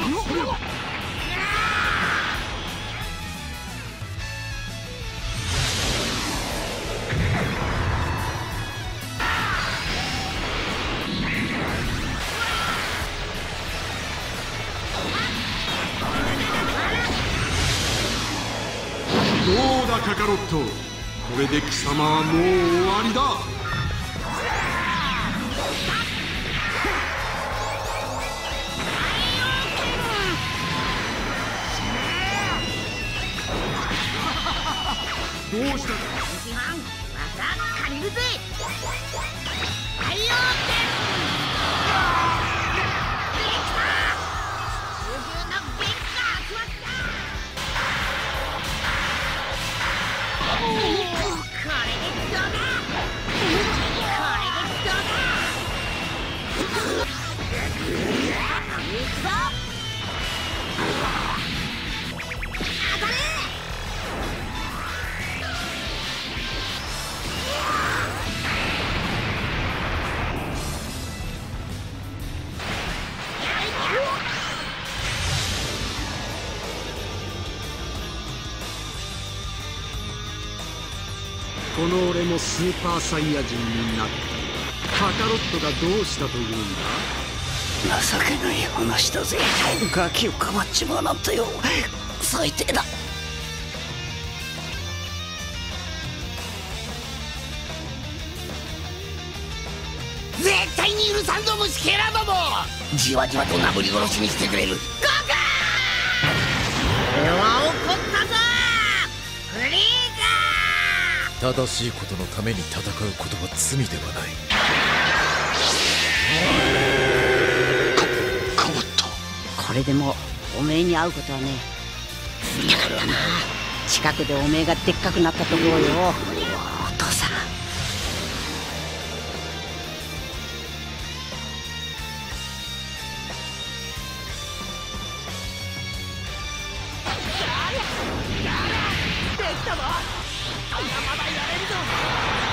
どうだカカロット、これで貴様はもう終わりだ。どうしたか。 一番技借りるぜ。太陽剣。できた。中級のベンが集まった。これでどうだ。いくぞ。当たれ。 この俺もスーパーサイヤ人になった。カカロットがどうしたというんだ。 情けない話だぜ。ガキをかばっちまうなんてよ、最低だ。絶対に許さんぞ虫けらども。じわじわとなぶり殺しにしてくれる。ゴーゴー。俺は怒ったぞフリーザ。 正しいことのために戦うことは罪ではない。 かわった。 これでもおめえに会うことはねえ。見たかったな。近くでおめえがでっかくなったところよ。お父さん。できたぞ。まだやれるぞ。